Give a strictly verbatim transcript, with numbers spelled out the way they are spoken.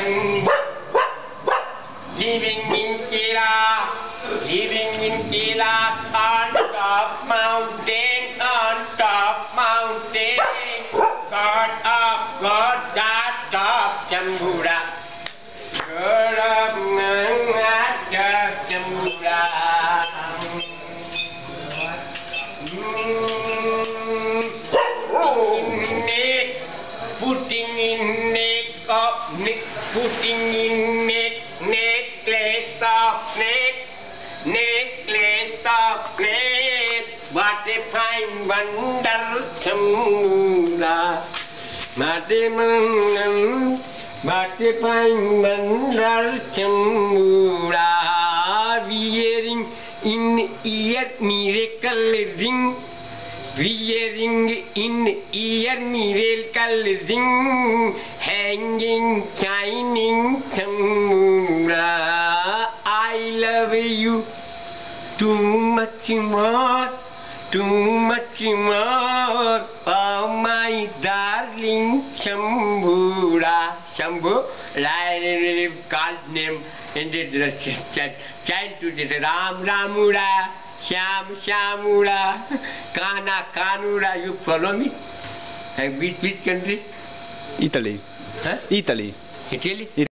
living in Kira, living in Kira, on top mountain, on top mountain, God of God, God of Jambura, God of God of Jambura. Putting in neck of neck, putting in neck, necklace of neck, necklace of neck. What a fine wonder, Chamura. What a man, what a fine wonder, Chamura. Wearing in ear miracle ring. Wearing in ear miracle ring, hanging, shining, Chamura. I love you too much more, too much more, oh my darling Chamura. Shambhu, I called name in the child to the Ram Ramura. Sham Shamura, Kana Kanura, you follow me? And which, which country? Italy. Huh? Italy. Italy?